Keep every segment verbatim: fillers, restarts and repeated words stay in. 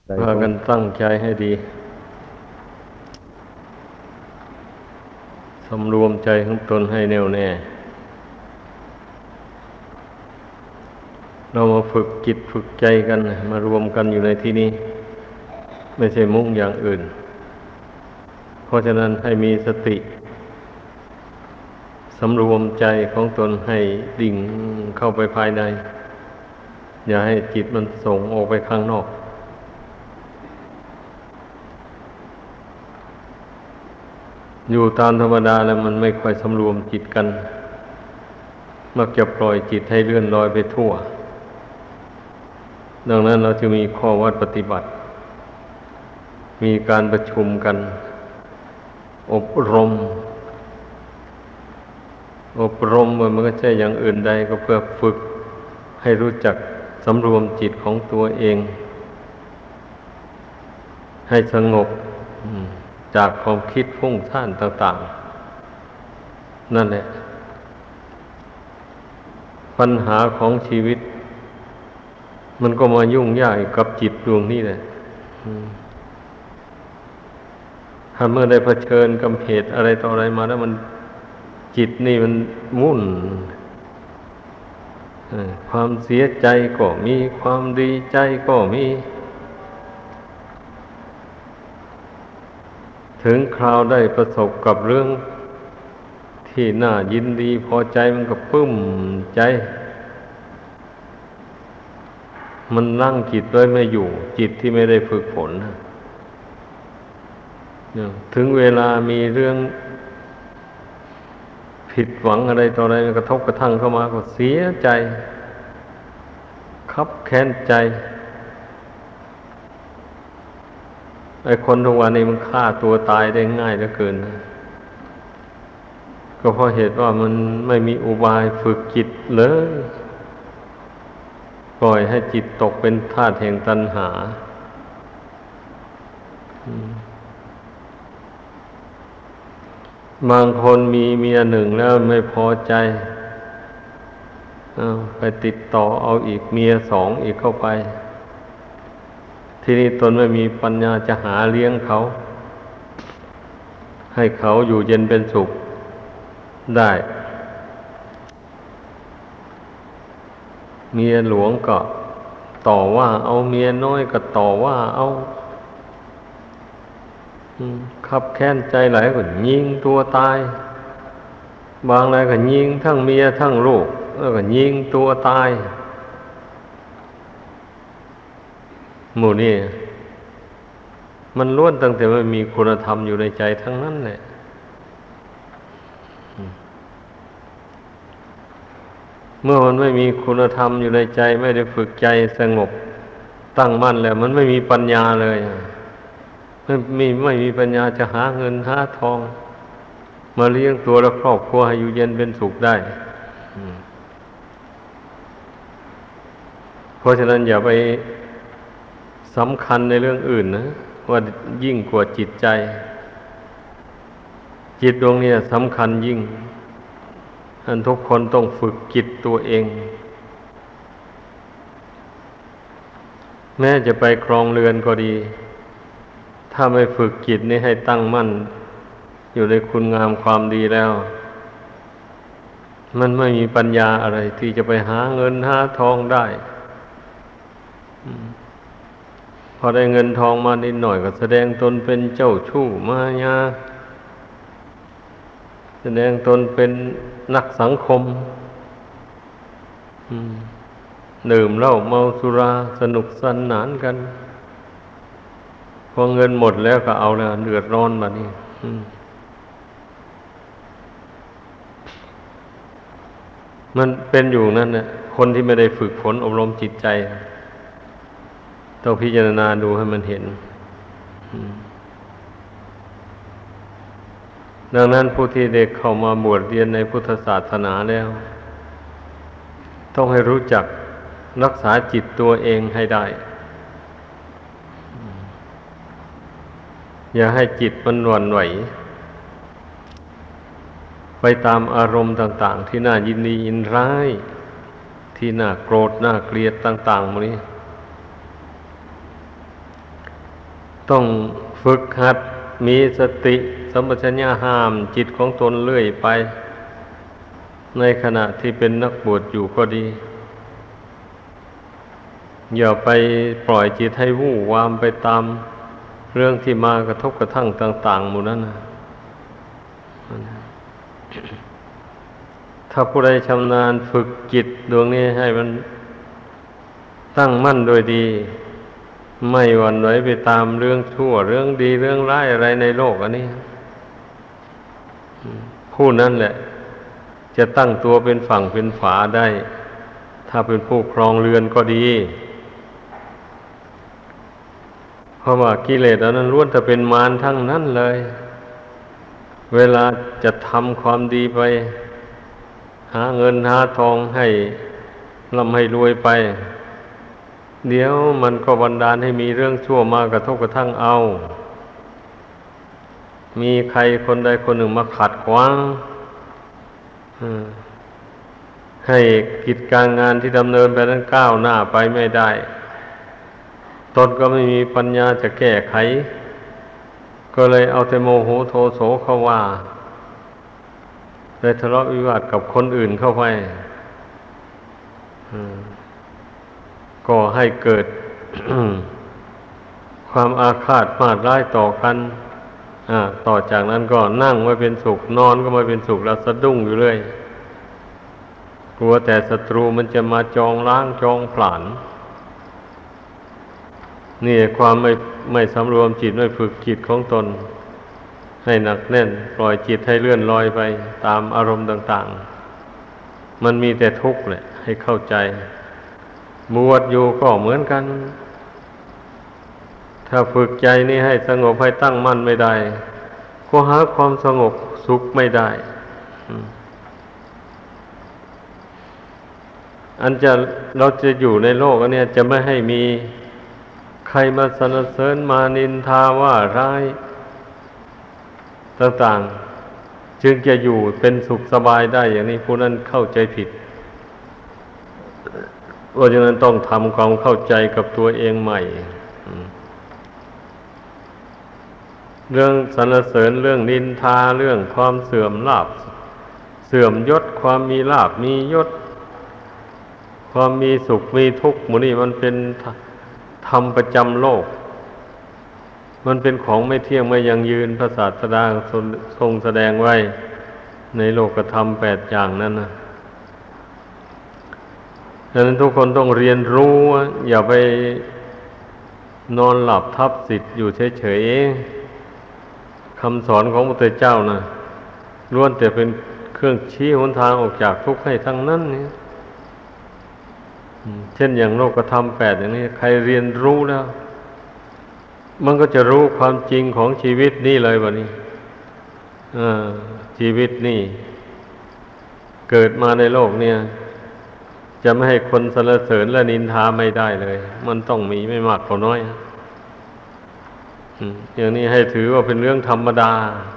พากันตั้งใจให้ดีสำรวมใจของตนให้แน่วแน่เรามาฝึกจิตฝึกใจกันมารวมกันอยู่ในที่นี้ไม่ใช่มุ่งอย่างอื่นเพราะฉะนั้นให้มีสติสำรวมใจของตนให้ดิ่งเข้าไปภายในอย่าให้จิตมันส่งออกไปข้างนอกอยู่ตามธรรมดาแล้วมันไม่ค่อยสำรวมจิตกันมักจะปล่อยจิตให้เลื่อนลอยไปทั่วดังนั้นเราจะมีข้อวัดปฏิบัติมีการประชุมกันอบรมอบรมมันก็ใช่อย่างอื่นใดก็เพื่อฝึกให้รู้จักสำรวมจิตของตัวเองให้สงบจากความคิดฟุ้งซ่านต่างๆนั่นแหละปัญหาของชีวิตมันก็มายุ่งยากกับจิตดวงนี้แหละถ้าเมื่อได้เผชิญกับเหตุอะไรต่ออะไรมาแล้วมันจิตนี่มันวุ่นความเสียใจก็มีความดีใจก็มีถึงคราวได้ประสบกับเรื่องที่น่ายินดีพอใจมันก็ปึ้มใจมันนั่งจิตไว้ไม่อยู่จิตที่ไม่ได้ฝึกฝนถึงเวลามีเรื่องผิดหวังอะไรต่ออะไรกระทบกระทั่งเข้ามาก็เสียใจคับแค้นใจไอ้คนทุกวันนี้มันฆ่าตัวตายได้ง่ายเหลือเกินนะก็เพราะเหตุว่ามันไม่มีอุบายฝึกจิตเลยปล่อยให้จิตตกเป็นทาสแห่งตัณหาบางคนมีเมียหนึ่งแล้วไม่พอใจเอาไปติดต่อเอาอีกเมียสองอีกเข้าไปที่นี่ตนไม่มีปัญญาจะหาเลี้ยงเขาให้เขาอยู่เย็นเป็นสุขได้เมียหลวงก็ต่อว่าเอาเมียน้อยก็ต่อว่าเอาคับแค้นใจหลายคนยิงตัวตายบางรายก็ยิงทั้งเมียทั้งลูกแล้วก็ยิงตัวตายหมู่นี่มันล้วนตั้งแต่มันมีคุณธรรมอยู่ในใจทั้งนั้นแหละเมื่อมันไม่มีคุณธรรมอยู่ในใจไม่ได้ฝึกใจสงบตั้งมั่นแล้วมันไม่มีปัญญาเลยไม่มีไม่มีปัญญาจะหาเงินหาทองมาเลี้ยงตัวและครอบครัวให้อยู่เย็นเป็นสุขได้เพราะฉะนั้นอย่าไปสำคัญในเรื่องอื่นนะว่ายิ่งกว่าจิตใจจิตดวงนี้สำคัญยิ่งท่านทุกคนต้องฝึกจิตตัวเองแม้จะไปครองเรือนก็ดีถ้าไม่ฝึกจิตนี้ให้ตั้งมั่นอยู่ในคุณงามความดีแล้วมันไม่มีปัญญาอะไรที่จะไปหาเงินหาทองได้พอได้เงินทองมานิดหน่อยก็แสดงตนเป็นเจ้าชู้มายาแสดงตนเป็นนักสังคมดื่มเหล้าเมาสุราสนุกสนานกันพอเงินหมดแล้วก็เอาแล้วเดือดร้อนมานี่มันเป็นอยู่นั่นน่ะคนที่ไม่ได้ฝึกฝนอบรมจิตใจต้องพิจารณาดูให้มันเห็นดังนั้นผู้ที่เด็กเข้ามาบวชเรียนในพุทธศาสนาแล้วต้องให้รู้จักรักษาจิตตัวเองให้ได้อย่าให้จิตมันหวั่นไหวไปตามอารมณ์ต่างๆที่น่ายินดียินร้ายที่น่าโกรธน่าเกลียดต่างๆหมดนี้ต้องฝึกหัดมีสติสัมปชัญญะห้ามจิตของตนเรื่อยไปในขณะที่เป็นนักบวชอยู่ก็ดีอย่าไปปล่อยจิตให้วู่วามไปตามเรื่องที่มากระทบกระทั่งต่างๆหมู่นั้นนะถ้าผู้ใดชำนาญฝึกจิตดวงนี้ให้มันตั้งมั่นโดยดีไม่หวั่นไหวไปตามเรื่องชั่วเรื่องดีเรื่องร้ายอะไรในโลกอันนี้ผู้นั้นแหละจะตั้งตัวเป็นฝั่งเป็นฝาได้ถ้าเป็นผู้ครองเรือนก็ดีเพราะว่ากิเลสอันนั้นล้วนแต่เป็นมารทั้งนั้นเลยเวลาจะทำความดีไปหาเงินหาทองให้ร่ำให้รวยไปเดี๋ยวมันก็บันดาลให้มีเรื่องชั่วมากระทบกระทั่งเอามีใครคนใดคนหนึ่งมาขัดขวางให้กิจการงานที่ดำเนินไปนั้นก้าวหน้าไปไม่ได้ตนก็ไม่มีปัญญาจะแก้ไขก็เลยเอาแต่โมโหโทโสเข้าว่าได้ทะเลาะวิวาทกับคนอื่นเข้าไปก็ให้เกิด ความอาฆาตมาดร้ายต่อกันต่อจากนั้นก็นั่งไม่เป็นสุขนอนก็ไม่เป็นสุขแล้วสะดุ้งอยู่เรื่อยกลัวแต่ศัตรูมันจะมาจองล้างจองผลาญนี่ความไม่ไม่สำรวมจิตไม่ฝึกจิตของตนให้หนักแน่นปล่อยจิตให้เลื่อนลอยไปตามอารมณ์ต่างๆมันมีแต่ทุกข์แหละให้เข้าใจบวชอยู่ก็เหมือนกันถ้าฝึกใจนี้ให้สงบให้ตั้งมั่นไม่ได้ก็หาความสงบสุขไม่ได้อันจะเราจะอยู่ในโลกอันนี้จะไม่ให้มีใครมาสรรเสริญมานินทาว่าร้ายต่างๆจึงจะอยู่เป็นสุขสบายได้อย่างนี้ผู้นั้นเข้าใจผิดเพราะฉะนั้นต้องทำความเข้าใจกับตัวเองใหม่เรื่องสรรเสริญเรื่องนินทาเรื่องความเสื่อมลาภเสื่อมยศความมีลาภมียศความมีสุขมีทุกข์หมู่นี้มันเป็นธรรมประจำโลกมันเป็นของไม่เที่ยงไม่ยั่งยืนพระศาสดาทรงแสดงไว้ในโลกธรรมแปดอย่างนั้นนะดังนั้นทุกคนต้องเรียนรู้อย่าไปนอนหลับทับสิทธิ์อยู่เฉยๆคำสอนของพระพุทธเจ้านะล้วนแต่เป็นเครื่องชี้หนทางออกจากทุกข์ให้ทั้งนั้นนี่เช่นอย่างโลกธรรมแปดอย่างนี้ใครเรียนรู้แล้วมันก็จะรู้ความจริงของชีวิตนี่เลยวันนี้ชีวิตนี่เกิดมาในโลกเนี่ยจะไม่ให้คนสรรเสริญและนินทาไม่ได้เลยมันต้องมีไม่มากก็น้อยอย่างนี้ให้ถือว่าเป็นเรื่องธรรมดา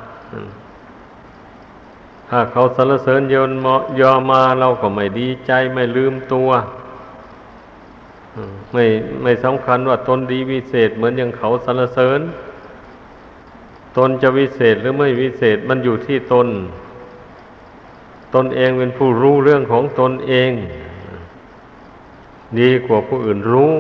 ถ้าเขาสรรเสริญยนยอมาเราก็ไม่ดีใจไม่ลืมตัวไม่ไม่สำคัญว่าตนดีวิเศษเหมือนอย่างเขาสรรเสริญตนจะวิเศษหรือไม่วิเศษมันอยู่ที่ตนตนเองเป็นผู้รู้เรื่องของตนเองดีกว่าผู้อื่นรู้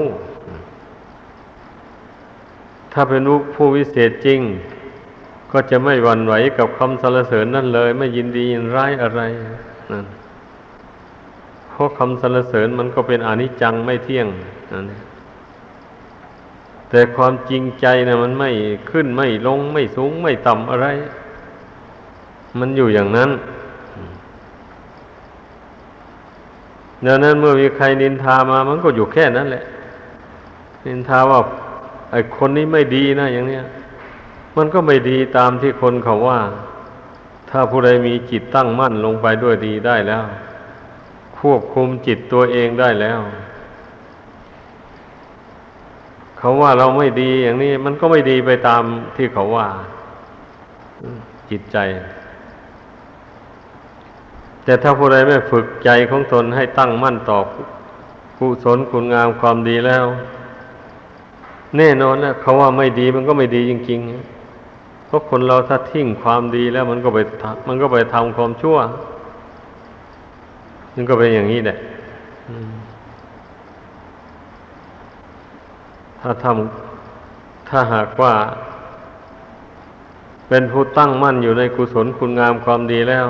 ถ้าเป็นผู้วิเศษจริงก็จะไม่หวั่นไหวกับคำสรรเสริญนั่นเลยไม่ยินดียินร้ายอะไรนั่นเพราะคำสรรเสริญมันก็เป็นอนิจจังไม่เที่ยงนั่นแต่ความจริงใจนะมันไม่ขึ้นไม่ลงไม่สูงไม่ต่ำอะไรมันอยู่อย่างนั้นดังนั้นเมื่อมีใครนินทามามันก็อยู่แค่นั้นแหละนินทาว่าไอ้คนนี้ไม่ดีนะอย่างเนี้ยมันก็ไม่ดีตามที่คนเขาว่าถ้าผู้ใดมีจิตตั้งมั่นลงไปด้วยดีได้แล้วควบคุมจิตตัวเองได้แล้วเขาว่าเราไม่ดีอย่างนี้มันก็ไม่ดีไปตามที่เขาว่าจิตใจแต่ถ้าผู้ใดไม่ฝึกใจของตนให้ตั้งมั่นต่อกุศลคุณงามความดีแล้วแน่นอนนะเขาว่าไม่ดีมันก็ไม่ดีจริงๆเพราะคนเราถ้าทิ้งความดีแล้วมันก็ไปทำมันก็ไปทำความชั่วมันก็เป็นอย่างนี้แหละถ้าทำถ้าหากว่าเป็นผู้ตั้งมั่นอยู่ในกุศลคุณงามความดีแล้ว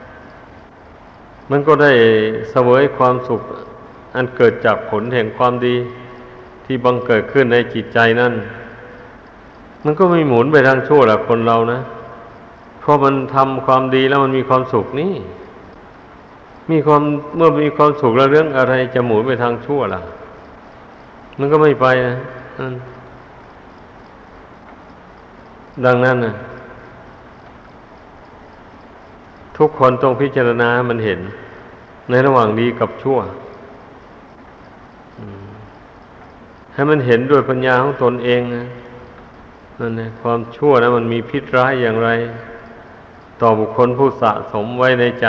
มันก็ได้เสวยความสุขอันเกิดจากผลแห่งความดีที่บังเกิดขึ้นในจิตใจนั่นมันก็ไม่หมุนไปทางชั่วหรอกคนเรานะเพราะมันทำความดีแล้วมันมีความสุขนี่มีความเมื่อมีความสุขแล้วเรื่องอะไรจะหมุนไปทางชั่วล่ะมันก็ไม่ไปนะดังนั้นนะทุกคนต้องพิจารณามันเห็นในระหว่างดีกับชั่วให้มันเห็นด้วยปัญญาของตนเองนะนั่นนะความชั่วนะมันมีพิษร้ายอย่างไรต่อบุคคลผู้สะสมไว้ในใจ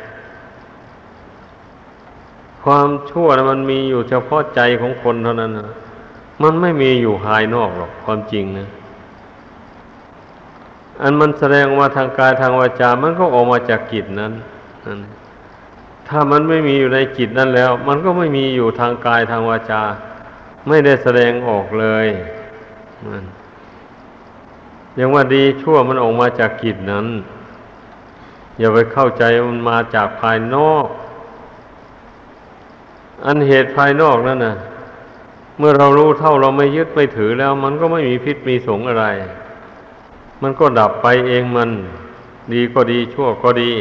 ความชั่วนะมันมีอยู่เฉพาะใจของคนเท่านั้นนะมันไม่มีอยู่ภายนอกหรอกความจริงนะอันมันแสดงออกมาทางกายทางวาจามันก็ออกมาจากจิตนั้นนั่นถ้ามันไม่มีอยู่ในจิตนั้นแล้วมันก็ไม่มีอยู่ทางกายทางวาจาไม่ได้แสดงออกเลยนั่นอย่างว่าดีชั่วมันออกมาจากจิตนั้นอย่าไปเข้าใจมันมาจากภายนอกอันเหตุภายนอกนั่นน่ะเมื่อเรารู้เท่าเราไม่ยึดไม่ถือแล้วมันก็ไม่มีพิษมีสงอะไรมันก็ดับไปเองมันดีก็ดีชั่วก็ดี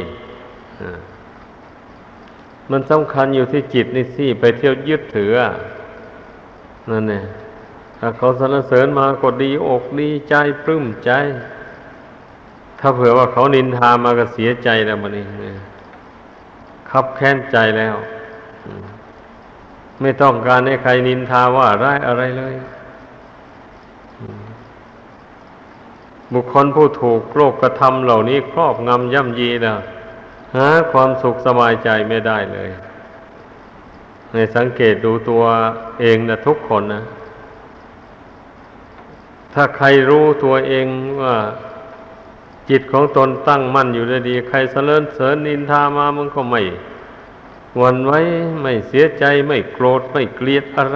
มันสำคัญอยู่ที่จิตนี่สิไปเที่ยวยึดถือนั่นเนี่ยถ้าเขาสรรเสริญมาก็ดีอกดีใจปลื้มใจถ้าเผื่อว่าเขานินทามาก็เสียใจแล้วมันนี่คับแค้นใจแล้วไม่ต้องการให้ใครนินทาว่าร้ายอะไรเลยบุคคลผู้ถูกโลกกระทำเหล่านี้ครอบงำย่ำยีแล้วหาความสุขสบายใจไม่ได้เลยในสังเกตดูตัวเองนะทุกคนนะถ้าใครรู้ตัวเองว่าจิตของตนตั้งมั่นอยู่ได้ดีใครเสริญเสริญนินทามามันก็ไม่หวั่นไหวไม่เสียใจไม่โกรธไม่เกลียดอะไร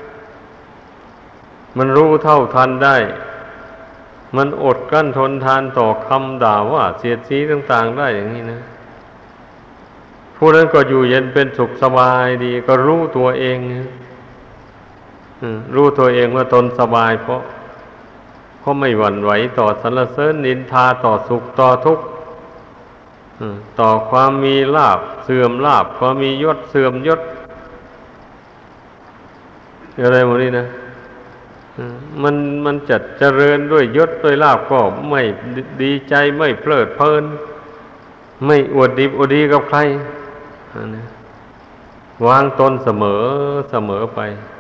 มันรู้เท่าทันได้มันอดกลั้นทนทานต่อคำด่าว่าเสียดสีต่างๆได้อย่างนี้นะผู้นั้นก็อยู่เย็นเป็นสุขสบายดีก็รู้ตัวเองรู้ตัวเองว่าตนสบายเพราะเพราะไม่หวั่นไหวต่อสรรเสริญนินทาต่อสุขต่อทุกข์ต่อความมีลาภเสื่อมลาภความมียศเสื่อมยศอะไรหมดนี่นะมันมันจัดเจริญด้วยยศด้วยลาภก็ไม่ดีใจไม่เพลิดเพลินไม่อวดดีอวดดีกับใครวางตนเสมอเสมอไป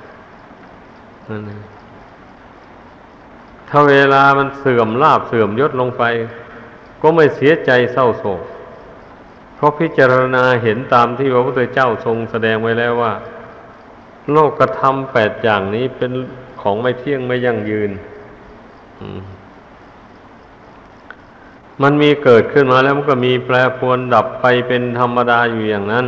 ถ้าเวลามันเสื่อมลาภเสื่อมยศลงไปก็ไม่เสียใจเศร้าโศกเพราะพิจารณาเห็นตามที่พระพุทธเจ้าทรงแสดงไว้แล้วว่าโลกธรรมแปดอย่างนี้เป็นของไม่เที่ยงไม่ยั่งยืนมันมีเกิดขึ้นมาแล้วมันก็มีแปรปรวนดับไปเป็นธรรมดาอยู่อย่างนั้น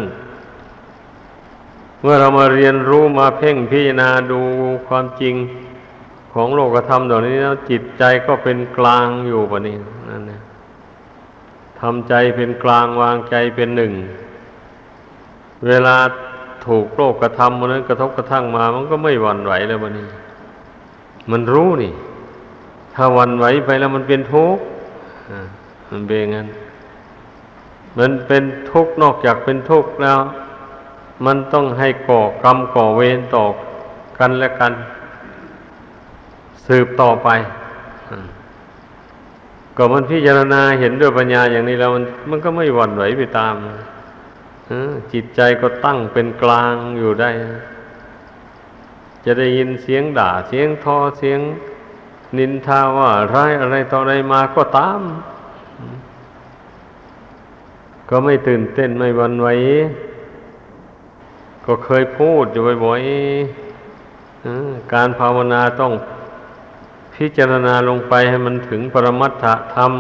เมื่อเรามาเรียนรู้มาเพ่งพิจารณาดูความจริงของโลกธรรมเหล่านี้แล้วจิตใจก็เป็นกลางอยู่ปะนี่นั่นนะทำใจเป็นกลางวางใจเป็นหนึ่งเวลาถูกโลกธรรมมันนั้นกระทบกระทั่งมามันก็ไม่หวั่นไหวแล้วปะนี่มันรู้นี่ถ้าหวั่นไหวไปแล้วมันเป็นทุกข์มันเป็นงั้นมันเป็นทุกข์นอกจากเป็นทุกข์แล้วมันต้องให้ก่อกรรมก่อเวรต่อกันและกันสืบต่อไปก็มันพิจารณาเห็นด้วยปัญญาอย่างนี้แล้วมันมันก็ไม่หวั่นไหวไปตามจิตใจก็ตั้งเป็นกลางอยู่ได้จะได้ยินเสียงด่าเสียงทอเสียงนินทาว่าร้ายอะไรต่ออะไรมาก็ตามก็ไม่ตื่นเต้นไม่หวั่นไหวก็เคยพูดอยู่บ่อยๆการภาวนาต้องพิจารณาลงไปให้มันถึงปรมัตถธรรม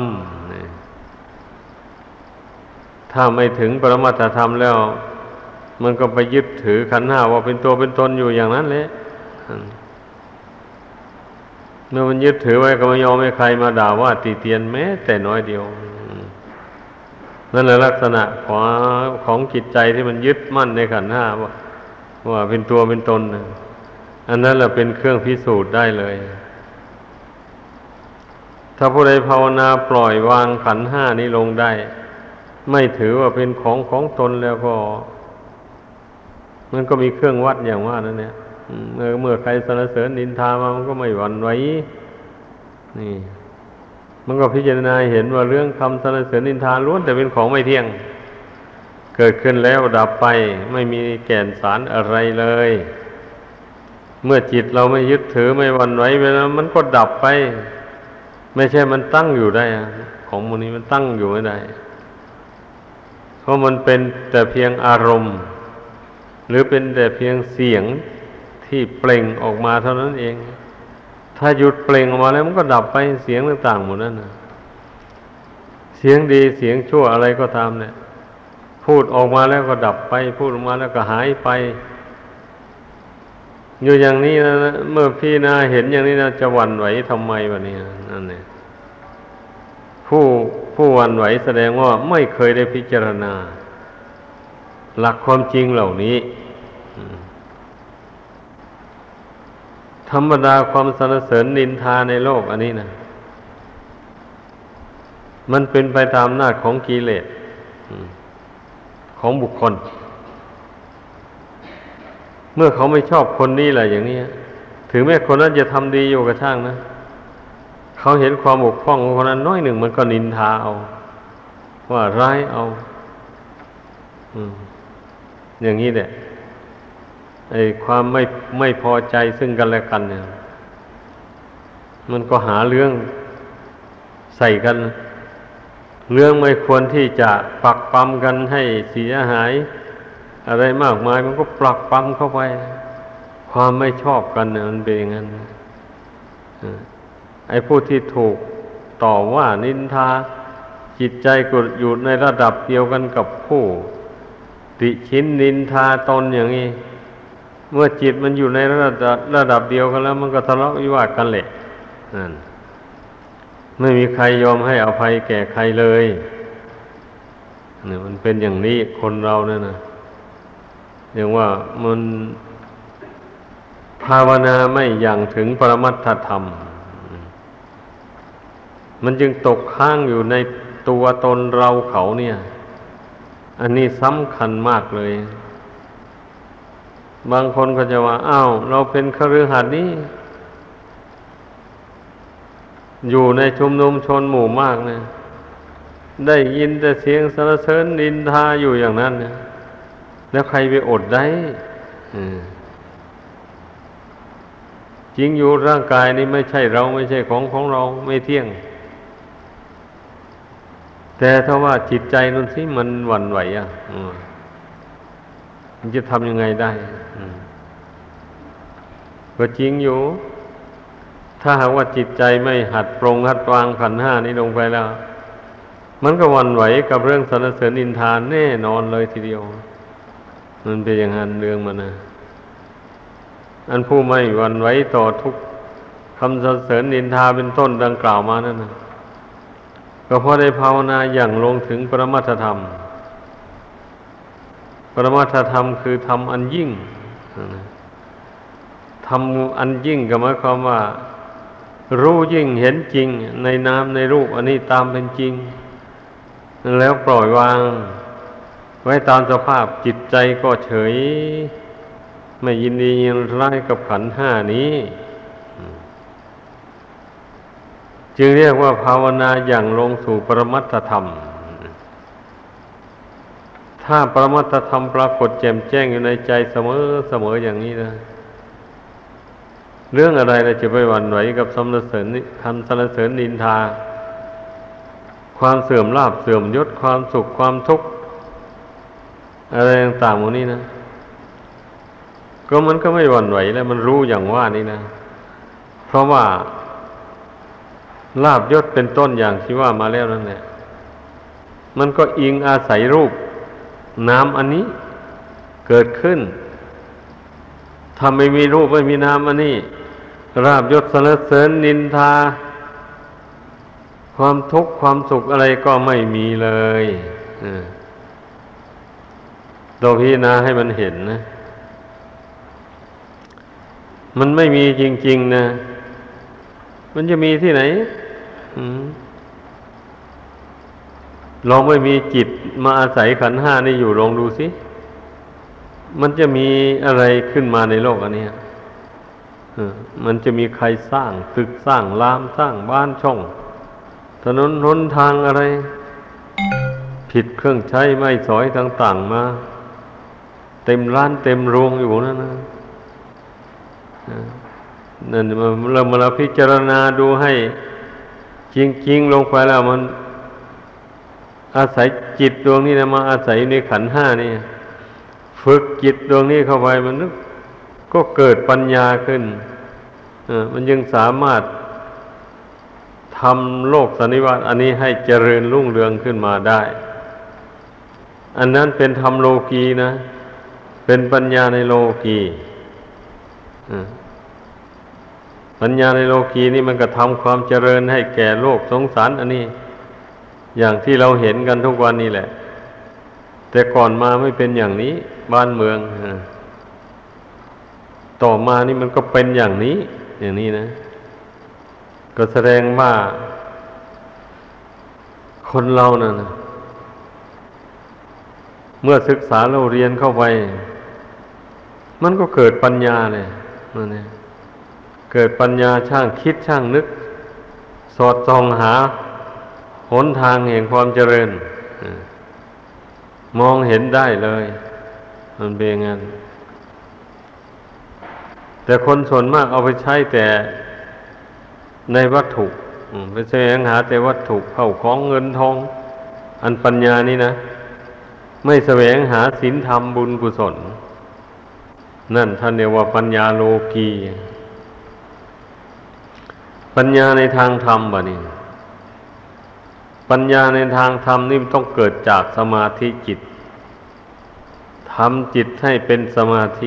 ถ้าไม่ถึงปรมัตถธรรมแล้วมันก็ไปยึดถือขันธ์ห้าว่าเป็นตัวเป็นตนอยู่อย่างนั้นแหละเมื่อมันยึดถือไว้ก็ไม่ยอมให้ใครมาด่าว่าติเตียนแม้แต่น้อยเดียวนั่นแหละลักษณะของของจิตใจที่มันยึดมั่นในขันธ์ห้าว่าว่าเป็นตัวเป็นตนอันนั้นแหละเป็นเครื่องพิสูจน์ได้เลยถ้าผู้ใดภาวนาปล่อยวางขันธ์ห้านี้ลงได้ไม่ถือว่าเป็นของของตนแล้วก็มันก็มีเครื่องวัดอย่างว่านั่นเนี่ยเมื่อเมื่อใครสรรเสริญนินทามามันก็ไม่หวั่นไหวนี่มันก็พิจารณาเห็นว่าเรื่องคำสรรเสริญนินทาล้วนแต่เป็นของไม่เที่ยงเกิดขึ้นแล้วดับไปไม่มีแก่นสารอะไรเลยเมื่อจิตเราไม่ยึดถือไม่หวั่นไหวไปแล้วมันก็ดับไปไม่ใช่มันตั้งอยู่ได้ของมูนี้มันตั้งอยู่ไม่ได้เพราะมันเป็นแต่เพียงอารมณ์หรือเป็นแต่เพียงเสียงที่เปล่งออกมาเท่านั้นเองถ้าหยุดเปล่งออกมาแล้วมันก็ดับไปเสียงต่างๆหมดนั่นนะเสียงดีเสียงชั่วอะไรก็ตามเนี่ยพูดออกมาแล้วก็ดับไปพูดออกมาแล้วก็หายไปอยู่อย่างนี้นะเมื่อพี่นาเห็นอย่างนี้นะจะหวั่นไหวทำไมวะเนี่ยนั่นเนี่ยผู้ผู้หวั่นไหวแสดงว่าไม่เคยได้พิจารณาหลักความจริงเหล่านี้ธรรมดาความสรรเสริญนินทาในโลกอันนี้นะมันเป็นไปตามอำนาจของกิเลสของบุคคลเมื่อเขาไม่ชอบคนนี้แหละอย่างนี้ถึงแม้คนนั้นจะทำดีอยู่กับช่างนะเขาเห็นความบกพร่องของคนนั้นน้อยหนึ่งมันก็นินทาเอาว่าร้ายเอาอย่างนี้แหละไอ้ความไม่ไม่พอใจซึ่งกันและกันเนี่ยมันก็หาเรื่องใส่กันเรื่องไม่ควรที่จะปักปั๊มกันให้เสียหายอะไรมากมายมันก็ปลักปั๊มเข้าไปความไม่ชอบกันเนี่ยมันเป็นอย่างนั้นไอ้ผู้ที่ถูกต่อว่านินทาจิตใจก็อยู่ในระดับเดียวกันกับผู้ติฉินนินทาตนอย่างนี้เมื่อจิตมันอยู่ในระดับระดับเดียวกันแล้วมันก็ทะเลาะวิวาทกันแหละนั่นไม่มีใครยอมให้อภัยแก่ใครเลยเนี่ยมันเป็นอย่างนี้คนเราเนี่ยนะอย่างว่ามันภาวนาไม่อย่างถึงปรมัตถธรรมมันจึงตกค้างอยู่ในตัวตนเราเขาเนี่ยอันนี้สำคัญมากเลยบางคนก็จะว่าอ้าวเราเป็นคฤหัสถ์นี่อยู่ในชุมนุมชนหมู่มากเนี่ยได้ยินแต่เสียงสรรเสริญนินทาอยู่อย่างนั้นเนี่ยแล้วใครไปอดได้จริงอยู่ร่างกายนี้ไม่ใช่เราไม่ใช่ของของเราไม่เที่ยงแต่ถ้าว่าจิตใจนั่นสิมันหวั่นไหวอ่ะมันจะทำยังไงได้ก็จริงอยู่ถ้าหากว่าจิตใจไม่หัดปรงหัดวางขันธ์ห้านี้ลงไปแล้วมันก็หวั่นไหวกับเรื่องสรรเสริญนินทาแน่นอนเลยทีเดียวมันเป็นอย่างนั้นเรื่องมันนะอันผู้ไม่หวั่นไหวต่อทุกคำสรรเสริญนินทาเป็นต้นดังกล่าวมานั่นนะก็เพราะได้ภาวนาอย่างลงถึงปรมัตถธรรมปรมัตถธรรมคือธรรมอันยิ่งธรรมอันยิ่งก็หมายความว่ารู้ยิ่งเห็นจริงในนามในรูปอันนี้ตามเป็นจริงแล้วปล่อยวางไว้ตามสภาพจิตใจก็เฉยไม่ยินดียินร้ายกับขันธ์ห้านี้จึงเรียกว่าภาวนาอย่างลงสู่ปรมัตถธรรมถ้าปรมัตถธรรมปรากฏแจ่มแจ้งอยู่ในใจเสมอเสมออย่างนี้นะเรื่องอะไรเราจะไปหวั่นไหวกับสรรเสริญคำสรรเสริญนินทาความเสื่อมลาภเสื่อมยศความสุขความทุกข์อะไรต่างๆหมดนี้นะก็มันก็ไม่หวั่นไหวแล้วมันรู้อย่างว่านี่นะเพราะว่าลาภยศเป็นต้นอย่างที่ว่ามาแล้วนั่นแหละมันก็อิงอาศัยรูปนามอันนี้เกิดขึ้นถ้าไม่มีรูปไม่มีนามอันนี้ลาภยศสรรเสริญนินทาความทุกข์ความสุขอะไรก็ไม่มีเลยเราพิจารณาให้มันเห็นนะมันไม่มีจริงๆนะมันจะมีที่ไหนลองไม่มีจิตมาอาศัยขันธ์ห้านี่อยู่ลองดูสิมันจะมีอะไรขึ้นมาในโลกอันนี้มันจะมีใครสร้างตึกสร้างรามสร้างบ้านช่องถนนหนทางอะไรผิดเครื่องใช้ไม้สอยต่างๆมาเต็มร้านเต็มโรงอยู่นั่นนะนั่นเรามาเราพิจารณาดูให้จริงๆลงไปแล้วมันอาศัยจิตดวงนี้นะมาอาศัยในขันธ์ห้านี่ฝึกจิตดวงนี้เข้าไปมันก็เกิดปัญญาขึ้นมันยังสามารถทำโลกสันนิวาตอันนี้ให้เจริญรุ่งเรืองขึ้นมาได้อันนั้นเป็นธรรมโลกีนะเป็นปัญญาในโลกีปัญญาในโลกีนี่มันก็ทำความเจริญให้แก่โลกสงสารอันนี้อย่างที่เราเห็นกันทุกวันนี้แหละแต่ก่อนมาไม่เป็นอย่างนี้บ้านเมืองต่อมานี่มันก็เป็นอย่างนี้อย่างนี้นะก็แสดงว่าคนเรานะ่ะเมื่อศึกษาเราเรียนเข้าไปมันก็เกิดปัญญาเลยนั่นเองเกิดปัญญาช่างคิดช่างนึกสอดส่องหาหนทางแห่งความเจริญมองเห็นได้เลยมันเป็นงั้นแต่คนส่วนมากเอาไปใช้แต่ในวัตถุไปแสวงหาแต่วัตถุเข้าของเงินทองอันปัญญานี่นะไม่แสวงหาศีลธรรมบุญกุศลนั่นท่านเรียกว่าปัญญาโลกีปัญญาในทางธรรมบ่นี่ปัญญาในทางธรรมนี่มันต้องเกิดจากสมาธิจิตทำจิตให้เป็นสมาธิ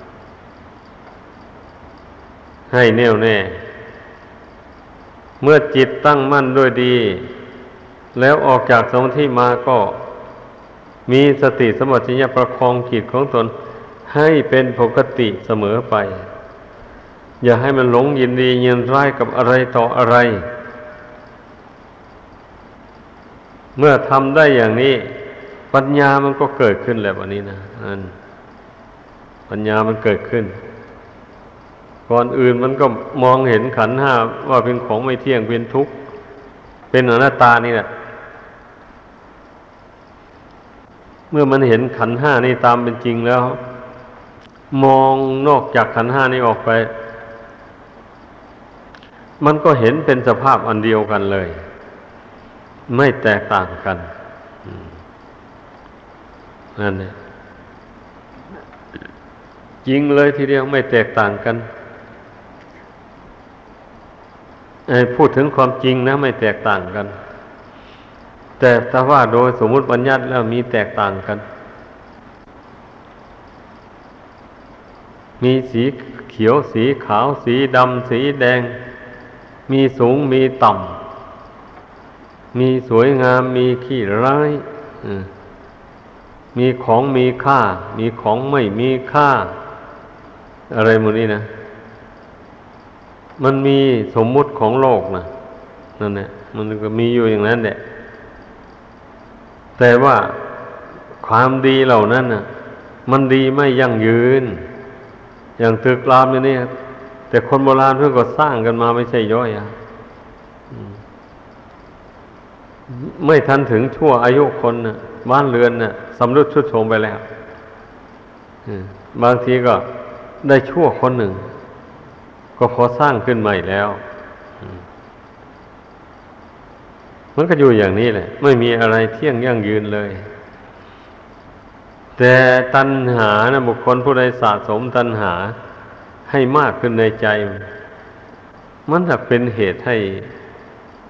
ให้แน่วแน่เมื่อจิตตั้งมั่นด้วยดีแล้วออกจากสมาธิมาก็มีสติสัมปชัญญะประคองจิตของตนให้เป็นปกติเสมอไปอย่าให้มันหลงยินดียินร้ายกับอะไรต่ออะไรเมื่อทำได้อย่างนี้ปัญญามันก็เกิดขึ้นแล้ววันนี้นะนั่นปัญญามันเกิดขึ้นก่อนอื่นมันก็มองเห็นขันธ์ห้าว่าเป็นของไม่เที่ยงเป็นทุกข์เป็นอนัตตานี่แหละเมื่อมันเห็นขันธ์ห้านี่ตามเป็นจริงแล้วมองนอกจากขันธ์ห้านี้ออกไปมันก็เห็นเป็นสภาพอันเดียวกันเลยไม่แตกต่างกันนั่นเนี่ยจริงเลยทีเดียวไม่แตกต่างกันพูดถึงความจริงนะไม่แตกต่างกันแต่ถ้าว่าโดยสมมุติบัญญัติแล้วมีแตกต่างกันมีสีเขียวสีขาวสีดำสีแดงมีสูงมีต่ำมีสวยงามมีขี้ร้ายมีของมีค่ามีของไม่มีค่าอะไรหมดนี้นะมันมีสมมุติของโลกนะนั่นแหละมันก็มีอยู่อย่างนั้นแหละแต่ว่าความดีเหล่านั้นน่ะมันดีไม่ยั่งยืนอย่างตึกรามอย่างนี้แต่คนโบราณเพิ่งก็สร้างกันมาไม่ใช่ย่อยอ่ะไม่ทันถึงชั่วอายุคนน่ะบ้านเรือนน่ะสำรุดทรุดโทรมไปแล้วบางทีก็ได้ชั่วคนหนึ่งก็พอสร้างขึ้นใหม่แล้วมันก็อยู่อย่างนี้แหละไม่มีอะไรเที่ยงยั่งยืนเลยแต่ตัณหานะบุคคลผู้ใดสะสมตัณหาให้มากขึ้นในใจมันจะเป็นเหตุให้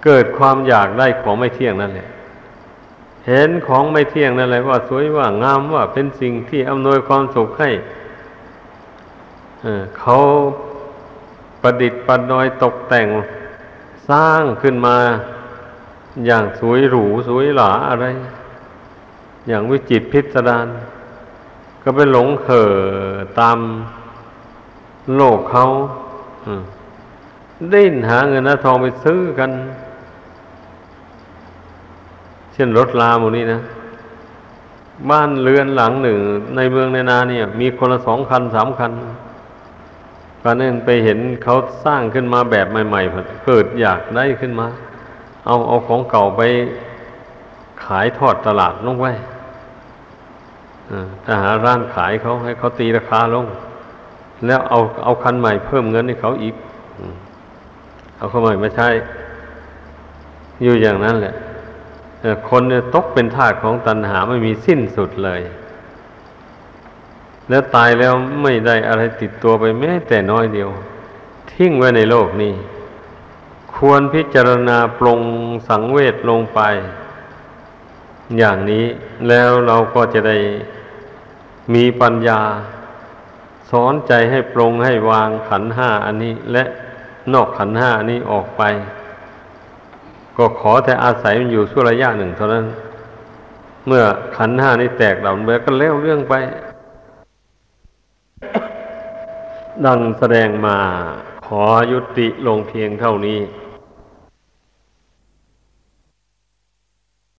เกิดความอยากได้ของไม่เที่ยงนั่นแหละเห็นของไม่เที่ยงนั่นแหละว่าสวยว่างามว่าเป็นสิ่งที่อำนวยความสุขให้เอ่อเขาประดิษฐ์ประดอยตกแต่งสร้างขึ้นมาอย่างสวยหรูสวยหราอะไรอย่างวิจิตรพิสดารก็ไปหลงเห่อตามโลกเขาอืมดิ้นหาเงินหาทองไปซื้อกันเช่นรถราหมู่นี้นะบ้านเรือนหลังหนึ่งในเมืองในนาเนี่ยมีคนละสองคันสามคันการนั้นไปเห็นเขาสร้างขึ้นมาแบบใหม่ๆเกิดอยากได้ขึ้นมาเอาเอาของเก่าไปขายทอดตลาดลงไว้ถ้าหาร้านขายเขาให้เขาตีราคาลงแล้วเอาเอาคันใหม่เพิ่มเงินให้เขาอีกเอาคันใหม่มาใช้อยู่อย่างนั้นแหละคนเนี่ยตกเป็นทาสของตัณหาไม่มีสิ้นสุดเลยแล้วตายแล้วไม่ได้อะไรติดตัวไปแม้แต่น้อยเดียวทิ้งไว้ในโลกนี้ควรพิจารณาปรงสังเวชลงไปอย่างนี้แล้วเราก็จะได้มีปัญญาสอนใจให้ปรงให้วางขันธ์ห้าอันนี้และนอกขันธ์ห้านี้ออกไปก็ขอแต่อาศัยมันอยู่ชั่วระยะหนึ่งเท่านั้นเมื่อขันธ์ห้านี้แตกดับไปก็แล้วเรื่องไปดังแสดงมาขอยุติลงเพียงเท่านี้